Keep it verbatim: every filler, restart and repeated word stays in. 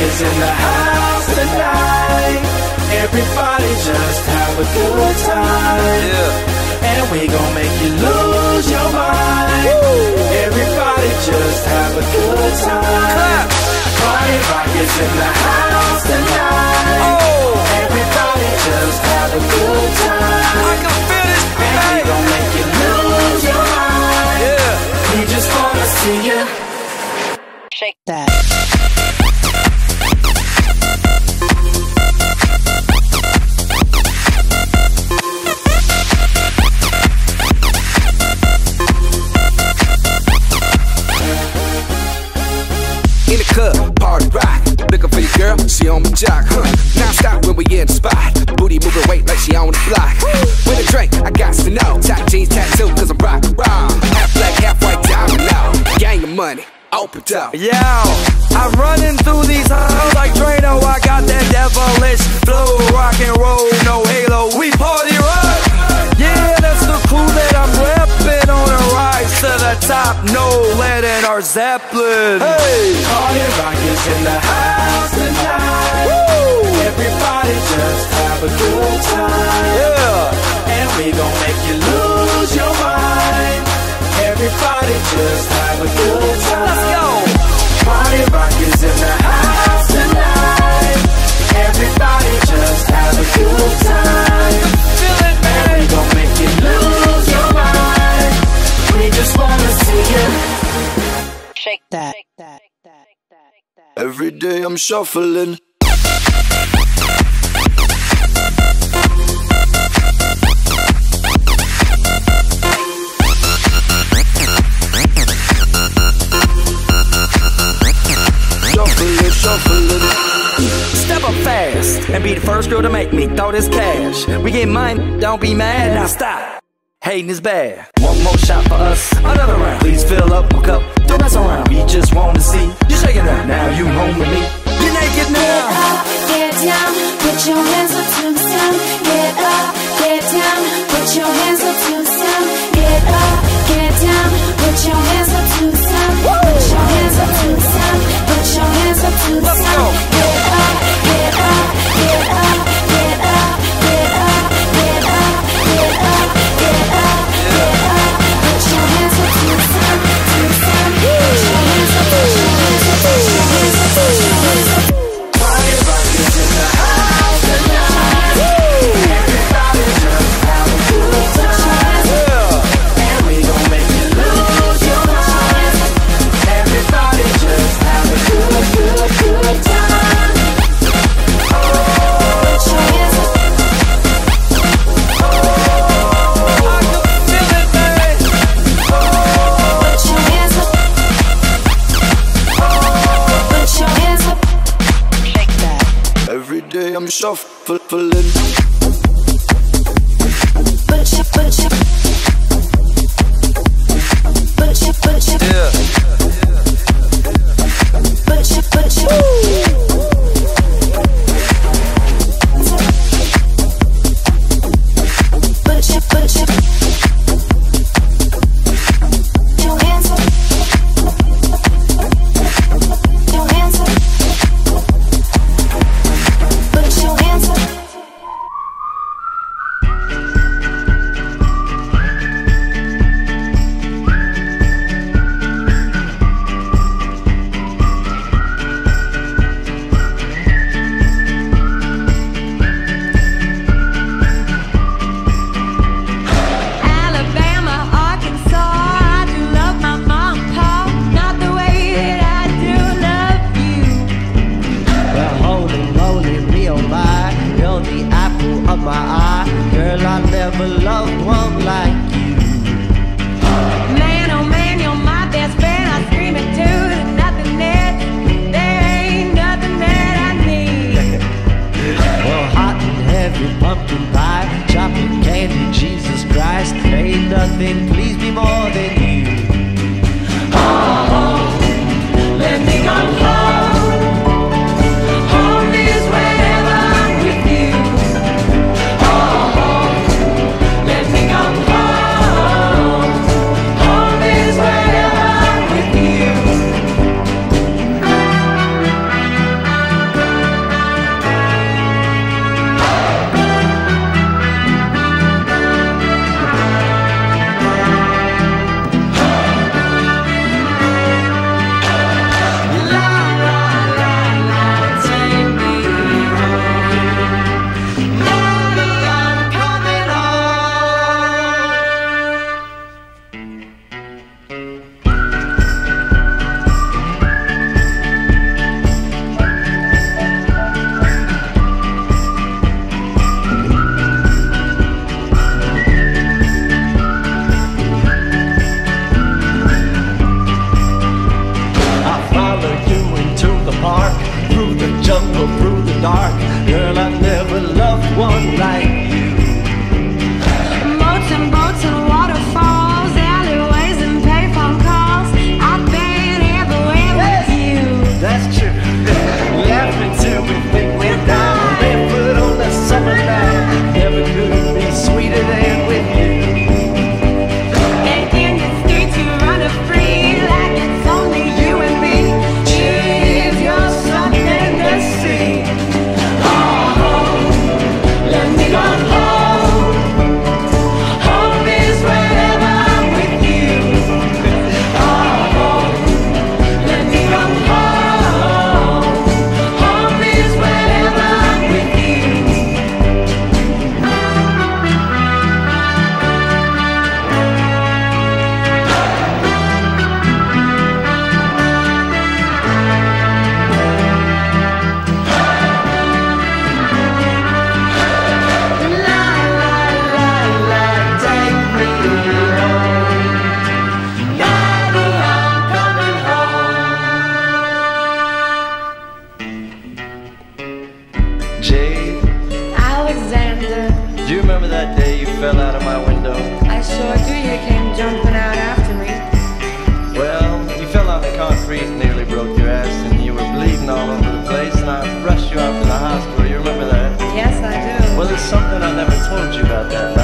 is in the house tonight. Everybody just have a good time. Yeah. And we gon' make you lose your mind. Woo. Everybody just have a good time. Party rock is in the house tonight. Oh. Everybody just have a good time. I can feel this beat. And we gon' make you lose your mind. Yeah. We just wanna see you shake that. In the club, party rock. Looking for your girl, she on my jock, huh? Now stop when we in the spot. Booty moving weight like she on the block. With a drink, I got to know. Tight jeans, tattoo, cause I'm rock and roll. Half black, half white, diamond now. Gang of money, open up. Yo, I'm running through these halls like Drano. I got that devilish flow, rock and roll, no halo. We party rock. Yeah, that's the clue that I'm repping on a rise to the top. No lead in our Zeppelin. Hey, party rock is in the house tonight. Woo! Everybody just have a good time. Yeah, and we gon' make you lose your mind. Everybody just have a good time. Let's go. Party rock is in the house tonight. Everybody just have a good time. Feel it, man. And we gon' make you lose your mind. We just wanna see you shake that. Every day I'm shuffling. Shuffling, shuffling. Step up fast and be the first girl to make me throw this cash. We get mine, don't be mad. Now stop. Hating is bad. One more shot for us, another round. Please fill up my cup, don't mess around. We just want to see you shaking up. Now you home with me. You're naked now. Get up, get down, put your hands up to the sound. Get up, get down, put your hands up to the sound. Get up, get down, put your hands up to the sound. Put your hands up to the sound. Put your hands up to the sound. Get up, get up, get up, get up, get up, get up, get up, get up, get up. Put your hands up to the sound, to the sound. Put your hands up, put your hands up, put your hands up, put your hands up. Party rock is in the house tonight. Everybody just have a good time. And we gon' make you lose your mind. Everybody just have a good, good, good time. Oh, put your hands up. I can feel it, man. Put your hands up. Put your hands up. Shake that. Every day I'm shuffling. Put your, put your, put your, put your, Yeah. put your, put your. Put your, put your. Your hands up. Your hands up. Put your hands up. dark. Girl, I never loved one like you. Boats and boats and waterfalls, alleyways and payphone calls. I've been everywhere with you. That's true. Laughing till we think we're down, barefoot on the summer night. Never could be sweeter than with you. And in the streets you run free like it's only you and me. If you're something to see, oh, let me go home. Home is wherever I'm with you. Oh, let me go home. Home is wherever I'm with you. Jade, Alexander, do you remember that day you fell out of my window? I sure do. You came jumping out after me. Well, you fell on the concrete, nearly broke your ass, and you were bleeding all over the place, and I rushed you out to the hospital. You remember that? Yes, I do. Well, there's something I never told you about that